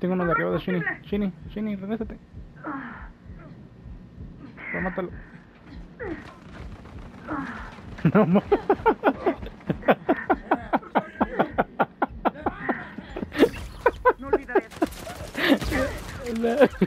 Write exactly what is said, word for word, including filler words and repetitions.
tengo uno de arriba de Shinny. Shinny, Shinny, regrésate. Voy a matarlo. No más. No olvidaré.